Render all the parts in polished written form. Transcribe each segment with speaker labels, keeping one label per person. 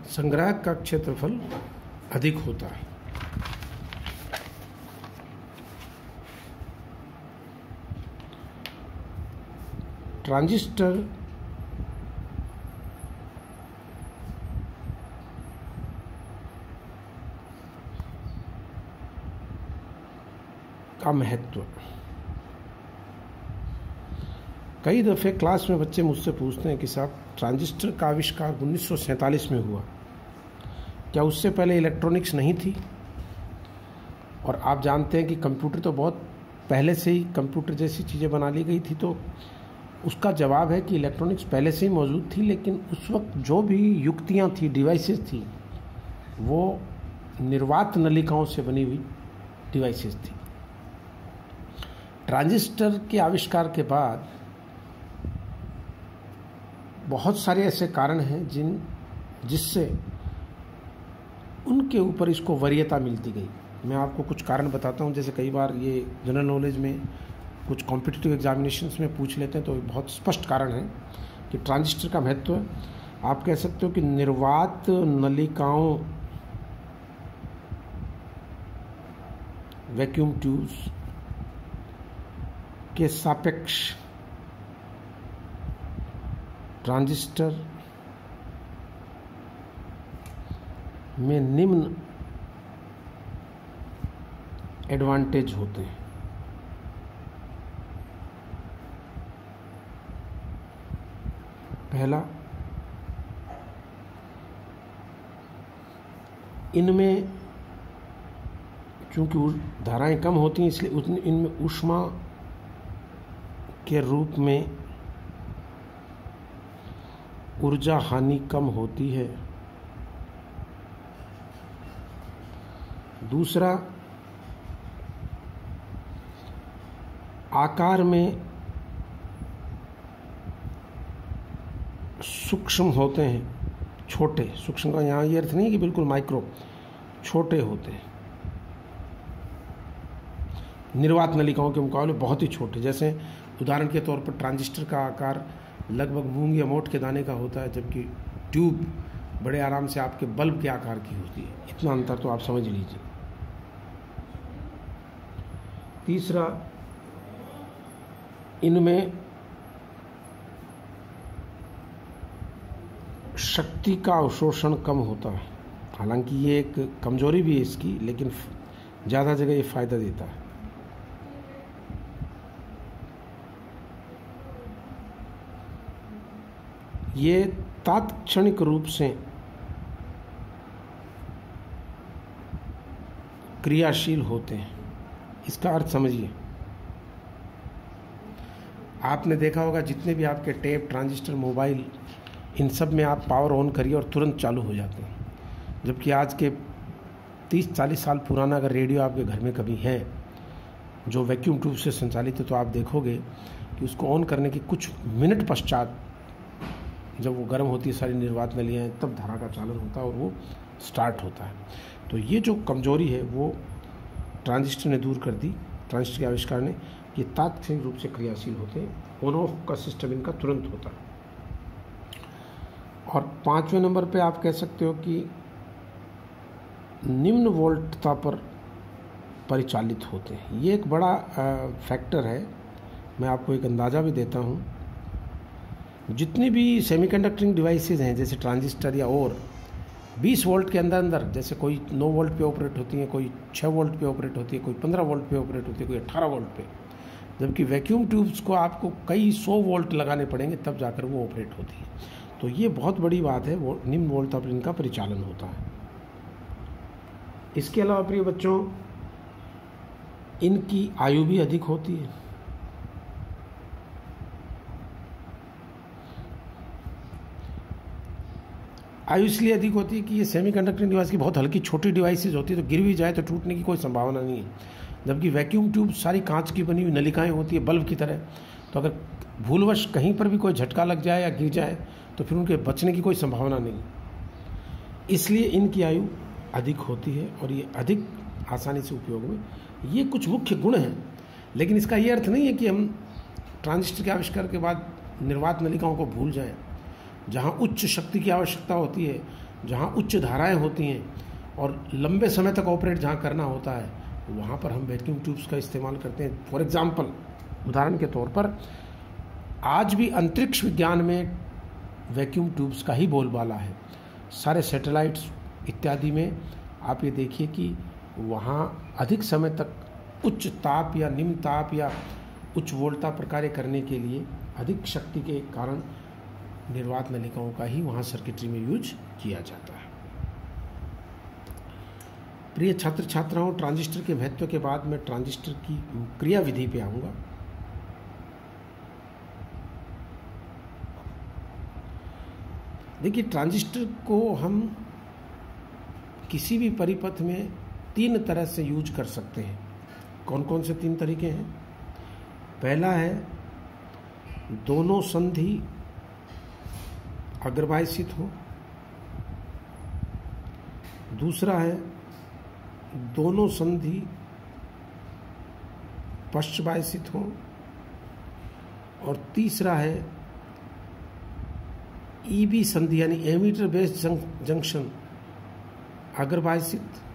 Speaker 1: संग्राहक का क्षेत्रफल अधिक होता है। ट्रांजिस्टर का महत्व। कई दफ़े क्लास में बच्चे मुझसे पूछते हैं कि साहब ट्रांजिस्टर का आविष्कार 1947 में हुआ, क्या उससे पहले इलेक्ट्रॉनिक्स नहीं थी? और आप जानते हैं कि कंप्यूटर तो बहुत पहले से ही कंप्यूटर जैसी चीज़ें बना ली गई थी। तो उसका जवाब है कि इलेक्ट्रॉनिक्स पहले से ही मौजूद थी, लेकिन उस वक्त जो भी युक्तियाँ थी, डिवाइसेस थी, वो निर्वात नलिकाओं से बनी हुई डिवाइसेस थी। ट्रांजिस्टर के आविष्कार के बाद बहुत सारे ऐसे कारण हैं जिससे उनके ऊपर इसको वरीयता मिलती गई। मैं आपको कुछ कारण बताता हूं। जैसे कई बार ये जनरल नॉलेज में कुछ कॉम्पिटिटिव एग्जामिनेशंस में पूछ लेते हैं, तो बहुत स्पष्ट कारण है कि ट्रांजिस्टर का महत्व है। आप कह सकते हो कि निर्वात नलिकाओं, वैक्यूम ट्यूब्स के सापेक्ष ट्रांजिस्टर में निम्न एडवांटेज होते हैं। पहला, इनमें चूंकि धाराएं कम होती हैं, इसलिए इनमें ऊष्मा के रूप में ऊर्जा हानि कम होती है। दूसरा, आकार में सूक्ष्म होते हैं, छोटे। सूक्ष्म का यहाँ ये अर्थ नहीं है कि बिल्कुल माइक्रो, छोटे होते हैं। निर्वात नलिकाओं के मुकाबले बहुत ही छोटे। जैसे उदाहरण के तौर पर ट्रांजिस्टर का आकार लगभग मूंग या मोठ के दाने का होता है, जबकि ट्यूब बड़े आराम से आपके बल्ब के आकार की होती है। इतना अंतर तो आप समझ लीजिए। तीसरा, इनमें शक्ति का अवशोषण कम होता है। हालांकि ये एक कमजोरी भी है इसकी, लेकिन ज़्यादा जगह ये फायदा देता है। ये तात्क्षणिक रूप से क्रियाशील होते हैं। इसका अर्थ समझिए। आपने देखा होगा जितने भी आपके टेप, ट्रांजिस्टर, मोबाइल, इन सब में आप पावर ऑन करिए और तुरंत चालू हो जाते हैं। जबकि आज के 30-40 साल पुराना अगर रेडियो आपके घर में कभी है जो वैक्यूम ट्यूब से संचालित है, तो आप देखोगे कि उसको ऑन करने के कुछ मिनट पश्चात जब वो गर्म होती है सारी निर्वात नलियाँ, तब धारा का चालन होता है और वो स्टार्ट होता है। तो ये जो कमजोरी है वो ट्रांजिस्टर ने दूर कर दी, ट्रांजिस्टर के आविष्कार ने। ये तात्क्षणिक रूप से क्रियाशील होते हैं, ऑन ऑफ का सिस्टम इनका तुरंत होता है। और 5वें नंबर पे आप कह सकते हो कि निम्न वोल्टता पर परिचालित होते हैं। ये एक बड़ा फैक्टर है। मैं आपको एक अंदाज़ा भी देता हूँ। जितनी भी सेमीकंडक्टिंग डिवाइसेस हैं, जैसे ट्रांजिस्टर या और 20 वोल्ट के अंदर जैसे कोई 9 वोल्ट पे ऑपरेट होती है, कोई 6 वोल्ट पे ऑपरेट होती है, कोई 15 वोल्ट पे ऑपरेट होती है, कोई 18 वोल्ट पे। जबकि वैक्यूम ट्यूब्स को आपको कई 100 वोल्ट लगाने पड़ेंगे तब जाकर वो ऑपरेट होती है। तो ये बहुत बड़ी बात है, वो निम्न वोल्टता पर इनका परिचालन होता है। इसके अलावा प्रिय बच्चों, इनकी आयु भी अधिक होती है। आयु इसलिए अधिक होती है कि ये सेमीकंडक्टिंग डिवाइस की बहुत हल्की छोटी डिवाइसेज होती है, तो गिर भी जाए तो टूटने की कोई संभावना नहीं है। जबकि वैक्यूम ट्यूब सारी कांच की बनी हुई नलिकाएं होती है, बल्ब की तरह। तो अगर भूलवश कहीं पर भी कोई झटका लग जाए या गिर जाए तो फिर उनके बचने की कोई संभावना नहीं। इसलिए इनकी आयु अधिक होती है और ये अधिक आसानी से उपयोग में। ये कुछ मुख्य गुण हैं, लेकिन इसका ये अर्थ नहीं है कि हम ट्रांजिस्टर के आविष्कार के बाद निर्वात नलिकाओं को भूल जाएं। जहाँ उच्च शक्ति की आवश्यकता होती है, जहाँ उच्च धाराएं होती हैं और लंबे समय तक ऑपरेट जहाँ करना होता है, वहाँ पर हम वैक्यूम ट्यूब्स का इस्तेमाल करते हैं। फॉर एग्जांपल, उदाहरण के तौर पर आज भी अंतरिक्ष विज्ञान में वैक्यूम ट्यूब्स का ही बोलबाला है। सारे सैटेलाइट्स इत्यादि में आप ये देखिए कि वहाँ अधिक समय तक उच्च ताप या निम्न ताप या उच्च वोल्टता पर कार्य करने के लिए अधिक शक्ति के कारण निर्वात नलिकाओं का ही वहाँ सर्किटरी में यूज किया जाता है। प्रिय छात्र छात्राओं, ट्रांजिस्टर के महत्व के बाद मैं ट्रांजिस्टर की क्रिया विधि पे आऊँगा। देखिए, ट्रांजिस्टर को हम किसी भी परिपथ में 3 तरह से यूज कर सकते हैं। कौन कौन से 3 तरीके हैं? पहला है दोनों संधि अग्रवायसित हो। दूसरा है दोनों संधि पश्चवायसित हो। और तीसरा है ईबी संधि यानी एमीटर बेस्ड जंक्शन अग्रवायसित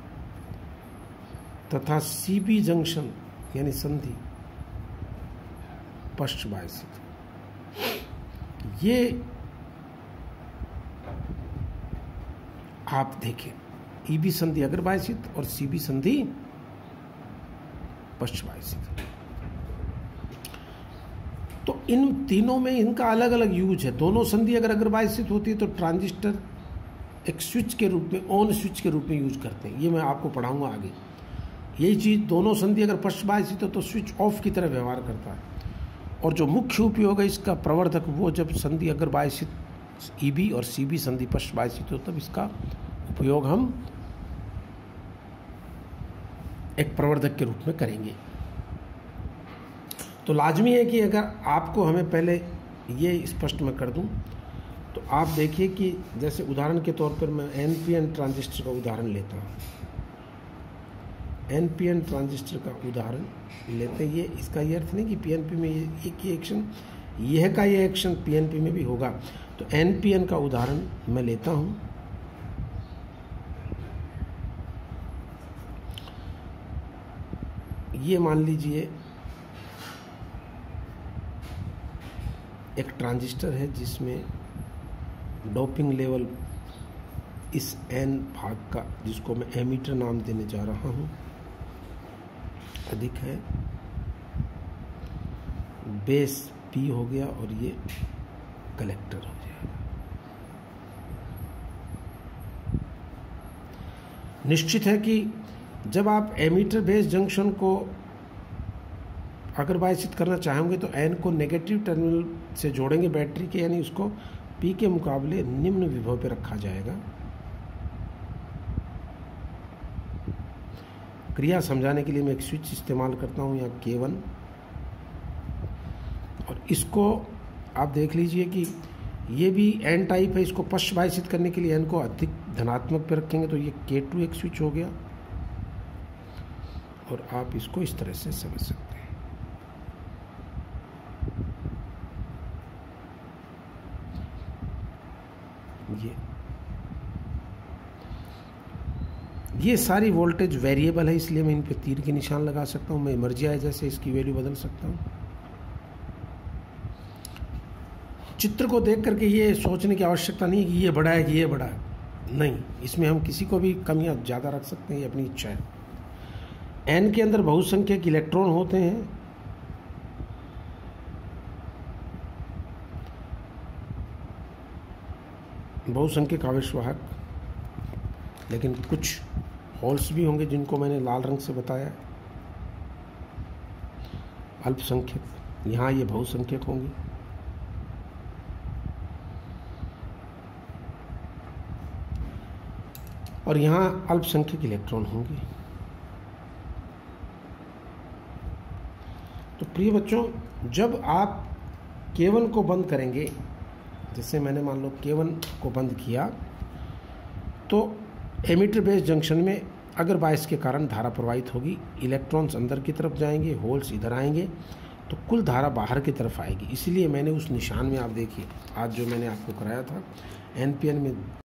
Speaker 1: तथा सीबी जंक्शन यानी संधि पश्चवायसित। ये आप देखें, ईबी संधि अग्रवायसित और सीबी संधि पश्चवायसित। तो इन तीनों में इनका अलग अलग यूज है। दोनों संधि अगर अग्रवायसित होती है तो ट्रांजिस्टर एक स्विच के रूप में, ऑन स्विच के रूप में यूज करते हैं। ये मैं आपको पढ़ाऊंगा आगे। यही चीज़ दोनों संधि अगर पश्चवायसित हो तो स्विच ऑफ की तरह व्यवहार करता है। और जो मुख्य उपयोग है इसका प्रवर्धक, वो जब संधि अग्रवायसित ईबी और सीबी संधि पश्चवायसित हो तब इसका उपयोग हम एक प्रवर्धक के रूप में करेंगे। तो लाजमी है कि अगर आपको हमें पहले ये स्पष्ट मैं कर दूं, तो आप देखिए कि जैसे उदाहरण के तौर पर मैं एनपीएन ट्रांजिस्टर का उदाहरण लेता हूँ। एनपीएन ट्रांजिस्टर का उदाहरण लेते हैं। ये इसका ये अर्थ नहीं कि पीएनपी में एक ही एक्शन, यह का ये एक्शन पीएनपी में भी होगा। तो एनपीएन का उदाहरण मैं लेता हूँ। ये मान लीजिए एक ट्रांजिस्टर है जिसमें डोपिंग लेवल इस एन भाग का, जिसको मैं एमीटर नाम देने जा रहा हूँ, अधिक है। बेस पी हो गया और ये कलेक्टर हो जाएगा। निश्चित है कि जब आप एमीटर बेस जंक्शन को अग्रवायसित करना चाहेंगे तो एन को नेगेटिव टर्मिनल से जोड़ेंगे बैटरी के, यानी उसको पी के मुकाबले निम्न विभव पे रखा जाएगा। क्रिया समझाने के लिए मैं एक स्विच इस्तेमाल करता हूँ यहाँ K1, और इसको आप देख लीजिए कि ये भी एन टाइप है। इसको पश्चवायसित करने के लिए एन को अधिक धनात्मक पे रखेंगे तो ये K2 एक स्विच हो गया, और आप इसको इस तरह से समझ सकते हैं। ये सारी वोल्टेज वेरिएबल है, इसलिए मैं इन पे तीर के निशान लगा सकता हूँ। मैं मर्जी आए जैसे इसकी वैल्यू बदल सकता हूँ। चित्र को देख करके ये सोचने की आवश्यकता नहीं है कि ये बड़ा है कि ये बड़ा है। नहीं, इसमें हम किसी को भी कम या ज़्यादा रख सकते हैं, ये अपनी इच्छा है। एन के अंदर बहुसंख्यक इलेक्ट्रॉन होते हैं। बहुसंख्यक आवेशवाहक, लेकिन कुछ होल्स भी होंगे जिनको मैंने लाल रंग से बताया। अल्पसंख्यक, यहाँ ये बहुसंख्यक होंगे। और यहाँ अल्पसंख्यक इलेक्ट्रॉन होंगे। तो प्रिय बच्चों, जब आप K1 को बंद करेंगे, जैसे मैंने मान लो K1 को बंद किया, तो एमिटर बेस जंक्शन में अगर बायस के कारण धारा प्रवाहित होगी, इलेक्ट्रॉन्स अंदर की तरफ जाएंगे, होल्स इधर आएंगे, तो कुल धारा बाहर की तरफ आएगी। इसलिए मैंने उस निशान में, आप देखिए आज जो मैंने आपको कराया था एनपीएन में